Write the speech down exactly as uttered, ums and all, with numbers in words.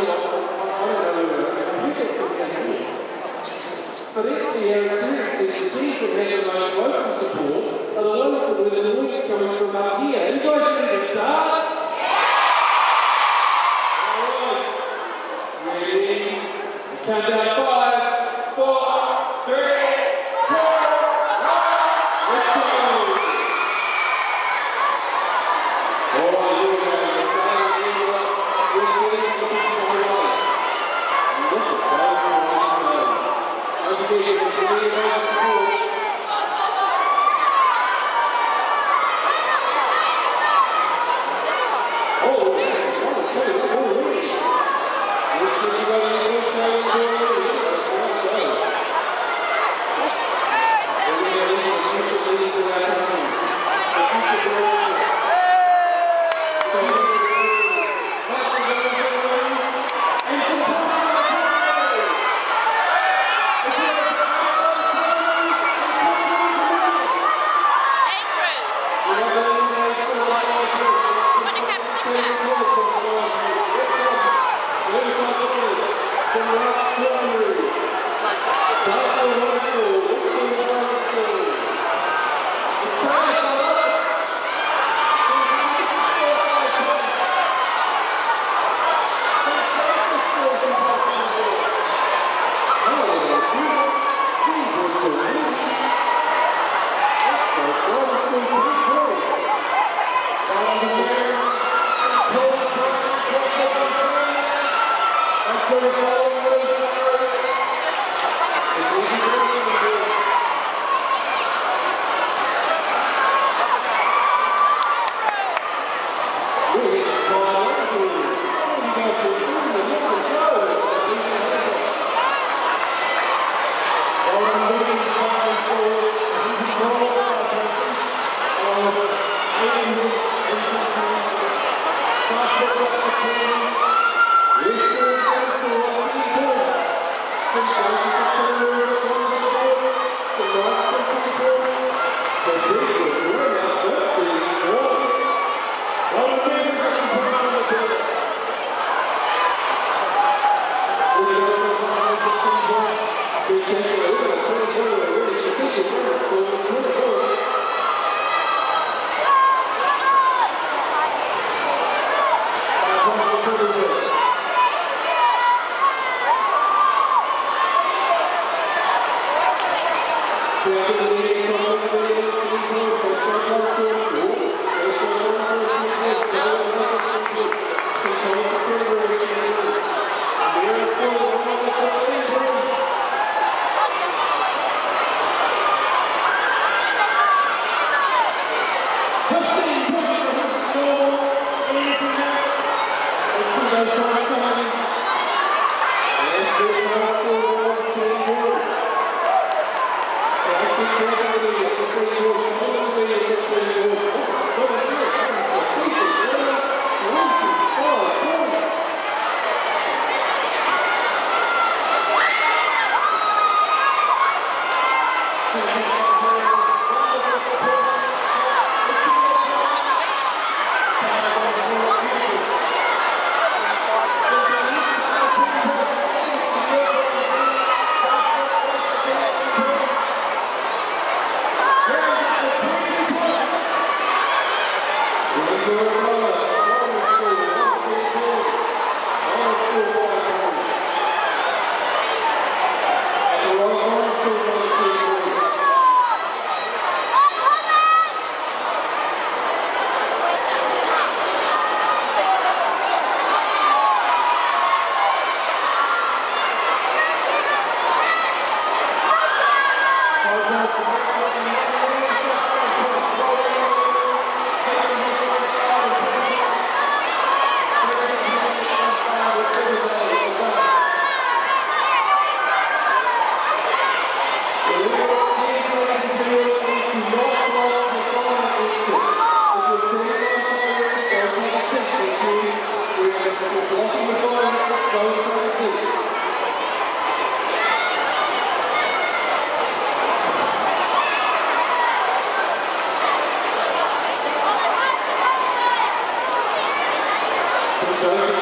For this year, seriously, the teams that have the most local support are the ones that with the noise coming from up here. You guys ready to start? All right. Ready? Let's count down five, four, three, two, one. Let's go. All right, here we go. Let's start with you. We're sitting for the twenty-one. And look at that. Education is really about support. Oh, yes, I want to tell you that already. Let's see if you got any more time to do it. Let's go. We're going to get into the future league of that time. The future direction. Thank you.